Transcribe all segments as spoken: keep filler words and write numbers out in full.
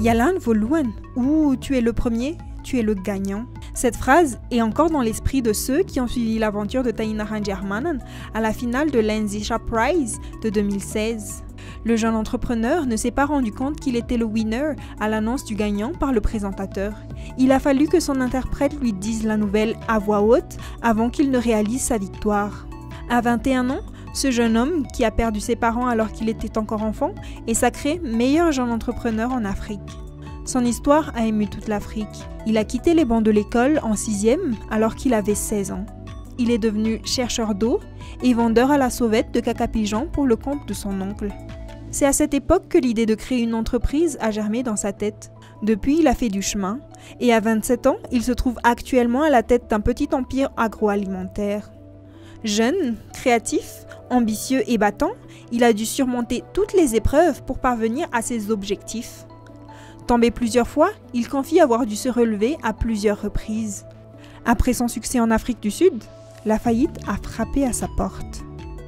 Yalan Voluan, ou tu es le premier, tu es le gagnant. Cette phrase est encore dans l'esprit de ceux qui ont suivi l'aventure de Taina Ranjarmanan à la finale de l'Enzisha Prize de deux mille seize. Le jeune entrepreneur ne s'est pas rendu compte qu'il était le winner à l'annonce du gagnant par le présentateur. Il a fallu que son interprète lui dise la nouvelle à voix haute avant qu'il ne réalise sa victoire. À vingt et un ans, ce jeune homme, qui a perdu ses parents alors qu'il était encore enfant, est sacré meilleur jeune entrepreneur en Afrique. Son histoire a ému toute l'Afrique. Il a quitté les bancs de l'école en sixième alors qu'il avait seize ans. Il est devenu chercheur d'eau et vendeur à la sauvette de caca-pigeons pour le compte de son oncle. C'est à cette époque que l'idée de créer une entreprise a germé dans sa tête. Depuis, il a fait du chemin et à vingt-sept ans, il se trouve actuellement à la tête d'un petit empire agroalimentaire. Jeune, créatif, ambitieux et battant, il a dû surmonter toutes les épreuves pour parvenir à ses objectifs. Tombé plusieurs fois, il confie avoir dû se relever à plusieurs reprises. Après son succès en Afrique du Sud, la faillite a frappé à sa porte.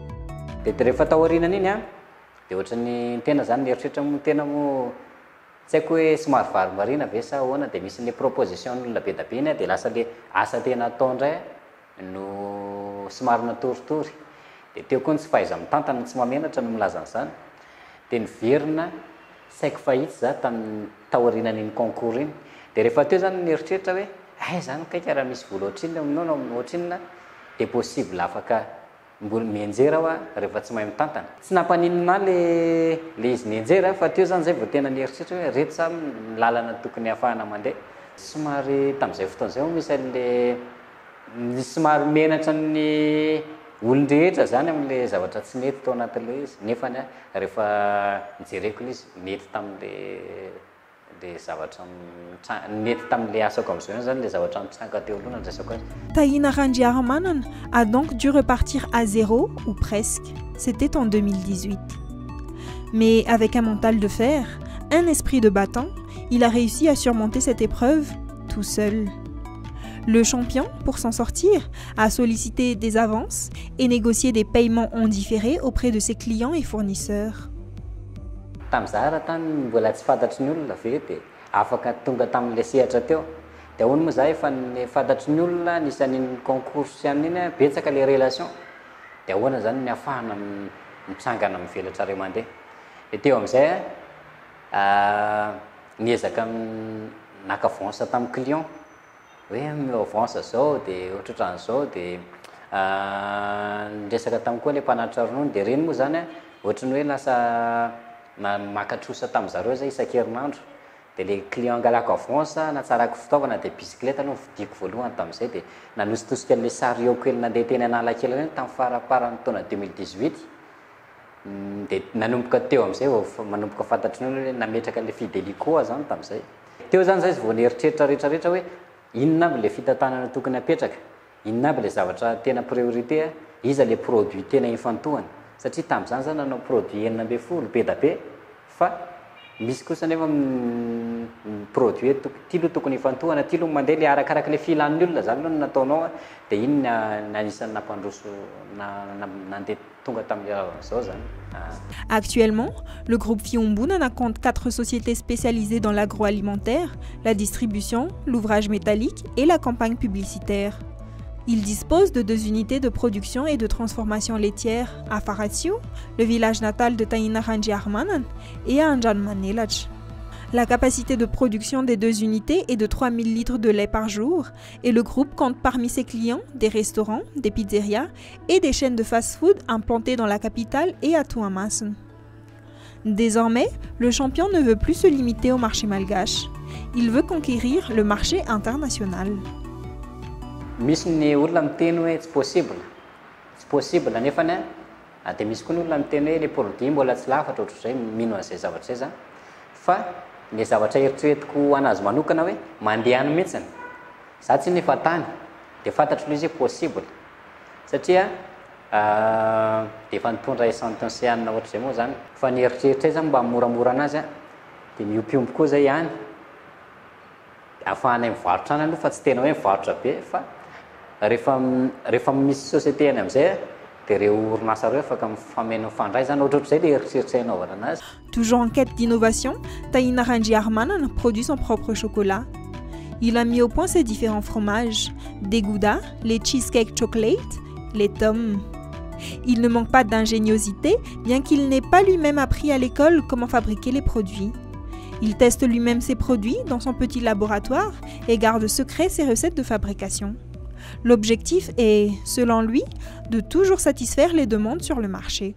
Dia ohatran'ny tena zany mieritreritra mo tena mo tsy haiko hoe somary varimarina ve sa ahoana dia misy le proposition n'olona be da be iny dia lasa le asa tena atao indray no somary natoritory dia teo koa ny tsy fahaiza mitantana tsy mamenatra no milaza an'izany dia niverina tsy haiko fahitsy za tamin'ny taorianan'iny concours iny dia rehefa teo zany mieritreritra hoe ay zany kaiky raha misy vola ohatrinona aminao na ohatrinona dia possible afaka mbola mienjera aho a rehefa tsy mahay mitantana tsy nampaninina le le izy nienjera fa teo zany zay vao tena nieritreritra hoe reto sa lalana tokony ahafahana mandeha somary tamin'izay fotoana zay misy le misy somary menatra ny olon-drehetra zany amin'le zavatra tsy mety tao anatin'le izy nefa ny rehefa nijereko le izy mety tamin'le le zavatra mety tamin'le asako amin'izao zany le zavatra mitsanga teo aloha nandresako azy. Taina Ranjarmanan a donc dû repartir à zéro ou presque. C'était en deux mille dix-huit. Mais avec un mental de fer, un esprit de battant, il a réussi à surmonter cette épreuve tout seul. Le champion, pour s'en sortir, a sollicité des avances et négocié des paiements en différé auprès de ses clients et fournisseurs. Tamin'izay raha tany mbola tsy fantatry ny olona ve dia afaka tonga tamin'le sehatra teo dia ahoana moa za efa ny fantatry ny olona nisan'iny concours sy amin'iny betsaka le relation dia ahoana zany ny ahafahana mitsangana mivelatra ray mandeha dia teo amin'izay niezaka naka avance tamin'ny client hoe mio avance zao dia ohatrohatran'izao dia niresaka tamin'ny koa le mpanatitra ronono dia reny moa zany ohatrany hoe lasa na makatrosa tamin'izareo zay isan-kerinandro dia le client angalako avance natsarako fitaovana dia bicyclette aloha vidiko voalohany tamin'izay dia nanositosika le sary eo kely nandeha teny Analakely reny tamin'ny faraparany taona deux mille dix-huit dia nanomboka teo amin'izay vao manomboka fantatry ny hoe nametraka le Fidelicoa zany tamin'izay teo zany zay vao nieritreritra rehetrarehetra hoe inona aby le fitantanana tokony apetraka inona aby le zavatra tena priorité iza le produit tena ifantohana satria tamin'izany zany nanao produit enina amby folo be da be fa misy kosa nefa produit ty aloha tokony ifantohana ty aloha mandeha le arakaraka le filan'ny olona zany aloha no nataonao dia iny nanisany nampandroso nandeha tonga tamin'izao zany. Actuellement, le groupe Fiumbunan compte quatre sociétés spécialisées dans l'agroalimentaire, la distribution, l'ouvrage métallique et la campagne publicitaire. Il dispose de deux unités de production et de transformation laitière à Faratsio, le village natal de Taina Ranjarmanan, et à Anjanmanelach. La capacité de production des deux unités est de trois mille litres de lait par jour et le groupe compte parmi ses clients des restaurants, des pizzerias et des chaînes de fast-food implantées dans la capitale et à Tuamasun. Désormais, le champion ne veut plus se limiter au marché malgache. Il veut conquérir le marché international. Misy ny olona miteny hoe tsy possible tsy possible nefa ny dia misy koa ny olona miteny hoe le produit mbola tsy lafatra ohatr'izay mino an'izay zavatra izay zany fa ny zavatra eritreretiko ho anazy manokana hoe mandeha any mihitsiny za tsy nefa tany dia fantatro loha izy hoe possible satria dia efa nitondra essentiel ohatr'izay moa zany fa ny eritreretra zany mba moramora anazy dia miompiomby koa zay ihany ahafahanay mivarotra any aloha fa tsy tena hoe mivarotra be fa rehefa rehefa misy société any amin'izay Toujours en quête d'innovation, Tahina Ranji Harmanan produit son propre chocolat. Il a mis au point ses différents fromages, des goudas, les cheesecake chocolate, les tomes. Il ne manque pas d'ingéniosité, bien qu'il n'ait pas lui-même appris à l'école comment fabriquer les produits. Il teste lui-même ses produits dans son petit laboratoire et garde secret ses recettes de fabrication. L'objectif est, selon lui, de toujours satisfaire les demandes sur le marché.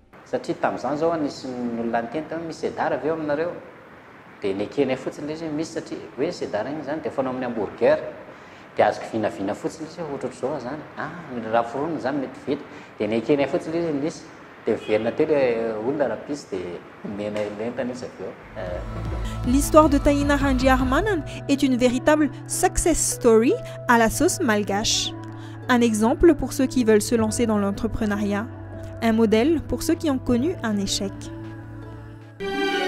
L'histoire de Tahina Ranji Harmanan est une véritable success story à la sauce malgache. Un exemple pour ceux qui veulent se lancer dans l'entrepreneuriat. Un modèle pour ceux qui ont connu un échec.